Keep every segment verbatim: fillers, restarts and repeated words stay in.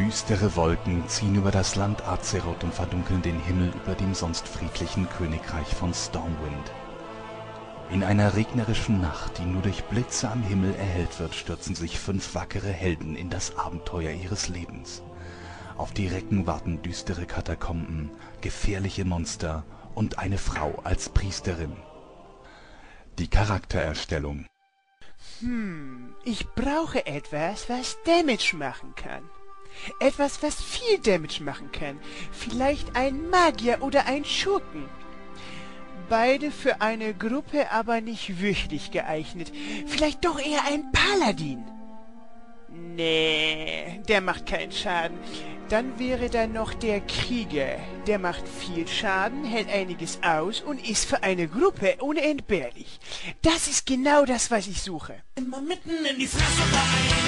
Düstere Wolken ziehen über das Land Azeroth und verdunkeln den Himmel über dem sonst friedlichen Königreich von Stormwind. In einer regnerischen Nacht, die nur durch Blitze am Himmel erhellt wird, stürzen sich fünf wackere Helden in das Abenteuer ihres Lebens. Auf die Recken warten düstere Katakomben, gefährliche Monster und eine Frau als Priesterin. Die Charaktererstellung. Hm, ich brauche etwas, was Damage machen kann. Etwas, was viel Damage machen kann. Vielleicht ein Magier oder ein Schurken. Beide für eine Gruppe aber nicht wirklich geeignet. Vielleicht doch eher ein Paladin. Nee, der macht keinen Schaden. Dann wäre da noch der Krieger. Der macht viel Schaden, hält einiges aus und ist für eine Gruppe unentbehrlich. Das ist genau das, was ich suche. Immer mitten in die Fresse rein.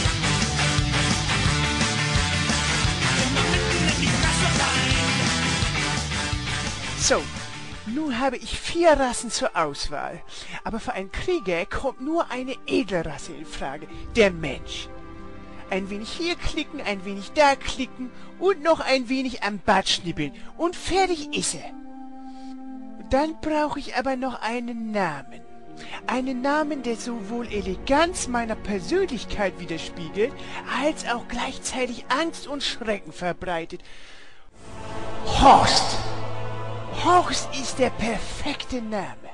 Immer mitten in die Fresse rein. So, nun habe ich vier Rassen zur Auswahl. Aber für einen Krieger kommt nur eine Edelrasse in Frage, der Mensch. Ein wenig hier klicken, ein wenig da klicken und noch ein wenig am Bart schnippeln. Und fertig ist er. Dann brauche ich aber noch einen Namen. Einen Namen, der sowohl Eleganz meiner Persönlichkeit widerspiegelt, als auch gleichzeitig Angst und Schrecken verbreitet. Horst! Horst ist der perfekte Name.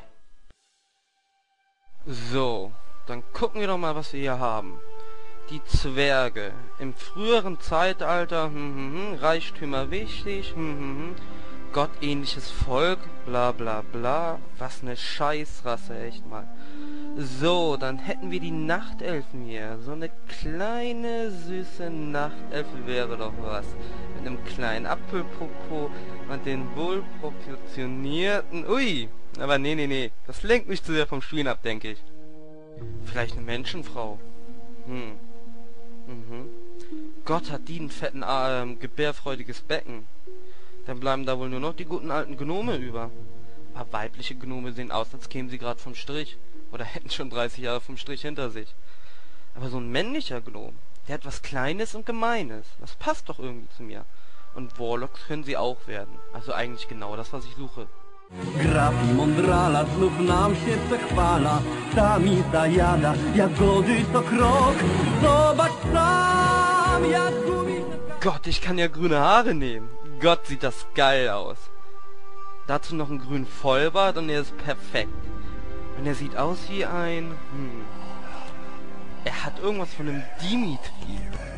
So, dann gucken wir doch mal, was wir hier haben. Die Zwerge. Im früheren Zeitalter, hm, hm, hm, Reichtümer wichtig, hm, hm, hm, gottähnliches Volk, bla bla bla. Was ne Scheißrasse, echt mal. So, dann hätten wir die Nachtelfen hier. So eine kleine, süße Nachtelfe wäre doch was. Mit einem kleinen Apfelpopo und den wohlproportionierten... Ui! Aber nee, nee, nee. Das lenkt mich zu sehr vom Spielen ab, denke ich. Vielleicht eine Menschenfrau. Hm. Mhm. Gott, hat die ein fetten, äh, gebärfreudiges Becken. Dann bleiben da wohl nur noch die guten alten Gnome über. Aber weibliche Gnome sehen aus, als kämen sie gerade vom Strich. Oder hätten schon dreißig Jahre vom Strich hinter sich. Aber so ein männlicher Gnome, der hat was Kleines und Gemeines. Das passt doch irgendwie zu mir. Und Warlocks können sie auch werden. Also eigentlich genau das, was ich suche. Graf i mądrala znów nam się przechwala. Ta mi zajada, jagody to krok. Zobacz sam, jak gubi... Gott, ich kann ja grüne Haare nehmen. Gott, sieht das geil aus. Dazu noch einen grünen Vollbart und er ist perfekt. Und er sieht aus wie ein... Hm. Er hat irgendwas von einem Dimitri.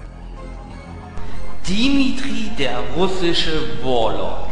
Dimitri, der russische Warlock.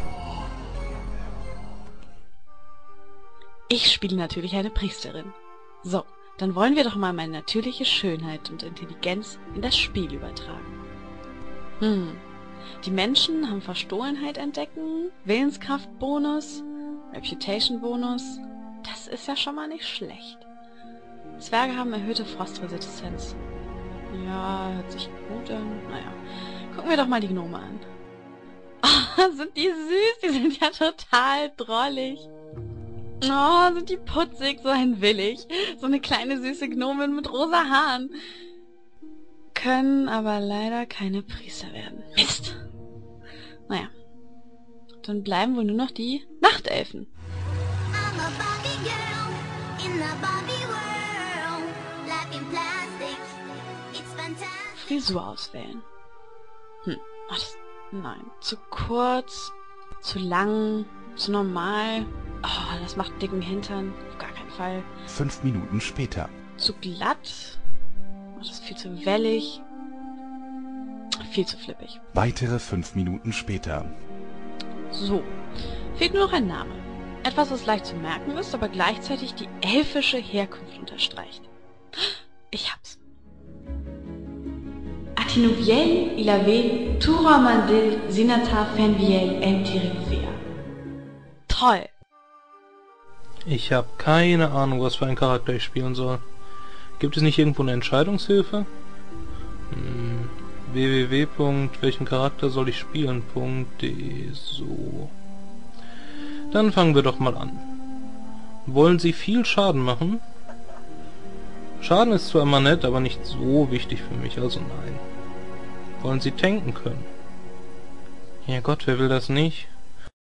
Ich spiele natürlich eine Priesterin. So, dann wollen wir doch mal meine natürliche Schönheit und Intelligenz in das Spiel übertragen. Hm, die Menschen haben Verstohlenheit entdecken, Willenskraft-Bonus, Reputation-Bonus. Das ist ja schon mal nicht schlecht. Zwerge haben erhöhte Frostresistenz. Ja, hört sich gut an. Naja, gucken wir doch mal die Gnome an. Oh, sind die süß, die sind ja total drollig. Oh, sind die putzig, so ein Willig. So eine kleine süße Gnomin mit rosa Haaren. Können aber leider keine Priester werden. Mist. Naja. Dann bleiben wohl nur noch die Nachtelfen. Frisur auswählen. Hm. Ach, das, nein. Zu kurz, zu lang, zu normal. Oh, das macht dicken Hintern. Auf gar keinen Fall. Fünf Minuten später. Zu glatt. Oh, das ist viel zu wellig. Viel zu flippig. Weitere fünf Minuten später. So. Fehlt nur noch ein Name. Etwas, was leicht zu merken ist, aber gleichzeitig die elfische Herkunft unterstreicht. Ich hab's. Atinuviel, Ilavel, Turamandil, Sinatar, Fenviel, Eltirivea. Toll! Ich habe keine Ahnung, was für einen Charakter ich spielen soll. Gibt es nicht irgendwo eine Entscheidungshilfe? Hm, w w w. Welchen Charakter soll ich spielen? .de. So. Dann fangen wir doch mal an. Wollen Sie viel Schaden machen? Schaden ist zwar immer nett, aber nicht so wichtig für mich, also nein. Wollen Sie tanken können? Ja Gott, wer will das nicht?